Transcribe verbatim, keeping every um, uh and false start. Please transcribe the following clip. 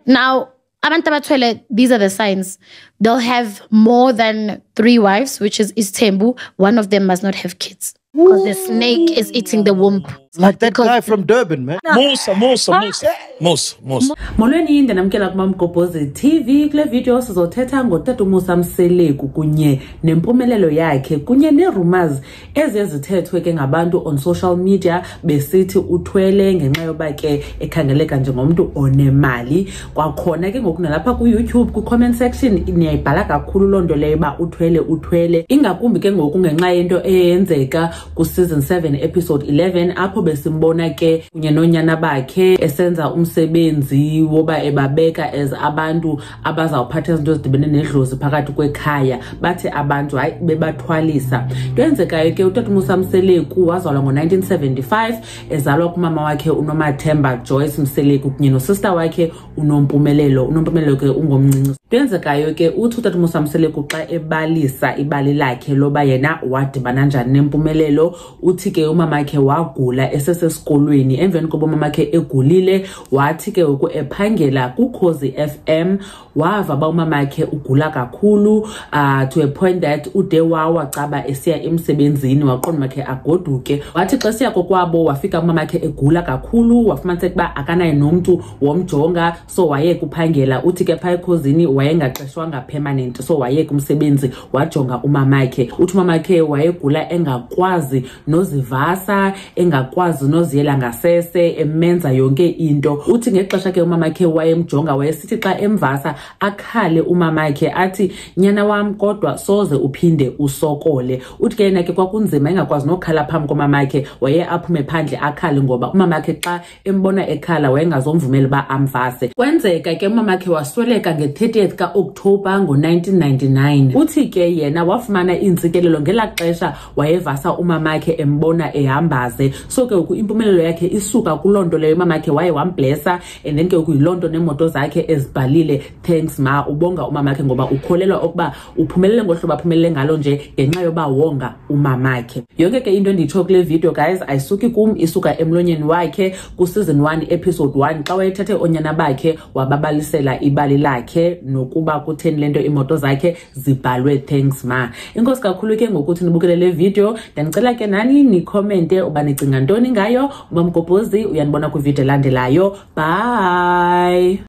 Now, abantu abathwele, these are the signs. They'll have more than three wives, which is Isthembu. One of them must not have kids. Because the snake is eating the womb. Like that guy from Durban, man. Musa, Musa, Musa, Musa, Musa. Molweni ndinamkela kuMamgobhozi T V. Kule video sizothetha ngotata uMusa Mseleku kunye nempumelelo yakhe kunye nerumors ezezithethwe ke ngabantu on social media besithi uthwele ngenxa yoba ke ekhangeleka njengomuntu onemali. Kwakhona ke ngoku nalapha ku YouTube ku comment section niyayibhala kakhulu lonto leyo ba uthwele uthwele. Ingakumbi ke ngoku ngenxa yento eyenzeka ku season seven episode eleven apho besimbona ke kunye nonyana bakhe esenza umsebenzi woba ebabeka as abantu abazawuphatha izinto ezidibene nedlozi phakathi kwekhaya bathi abantu hayi bebathwalisa. Kwenzekayo ke utata uMusa Mseleku wazalwa ngo nineteen seventy-five ezalwa kumama wakhe uNomathemba Joyce Mseleku kunye nosister wakhe uNompumelelo. uNompumelelo ke ungomncinci. Kwenzekayo ke uthi utata uMusa Mseleku xa ebalisa ibali lakhe loba yena wadibana njani nempumelelo. Uthi ke umama wakhe wagula esesesikolweni, emveni koba umama wakhe egulile wathi ke ngoku ephangela kuKhozi F M wava ba umama wakhe ugula kakhulu, uh, to a point that ude wawacaba esiya emsebenzini waqonda makhe agoduke. Wathi xa siya kokwabo wafika umama wakhe egula kakhulu, wafumanisa ukuba akanaye nomuntu womjonga, so waye kuphangela. Uthi ke pha ekhosini wayengaxeshwanga permanent, so waye kumsebenzi wajonga umama wakhe. Uthi umama wakhe wayegula engakwazi nozivasa, engakwazi noziyela ngasese, emenza yonke into. Uthi ngexesha ke umama wakhe wayemjonga wayesithi xa emvasa akhale umama wakhe athi nyana wam kodwa soze uphinde usokole. Uthi ke yena ke kwakunzima engakwazi nokhala phambi komama wakhe, waye aphume phandle akhale ngoba umama wakhe xa embona ekhala wayengazomvumela ba amvase. Kwenzeka ke umama wakhe wasweleka nge-thirtieth ka-October ngo nineteen ninety-nine. Uthi ke yena wafumana intsikelelo ngela xesha wayevasa umama wakhe embona ehambaze. So ke ngoku impumelelo yakhe isuka kulonto leyo umama wakhe waye wamblessa, and then ke ngoku yilonto nemoto zakhe ezibhalile thanks ma, ubonga umama wakhe ngoba ukholelwa ukuba uphumelele ngohlobo aphumelele ngalo nje ngenxa yoba wonga umama wakhe. Yonke ke into enditsho kule video guys ayisuki kum, isuka emlonyeni wakhe ku season one episode one xa wayethethe onyana bakhe wababalisela ibali lakhe nokuba kutheni lento imoto zakhe zibhalwe thanks ma. Inkosi kakhulu ke ngokuthi nibukele le video. Ndanicela ke nani ni commente uba nicinga ntoni ngayo. uMamgobhozi uyanibona ku video elandelayo. Bye.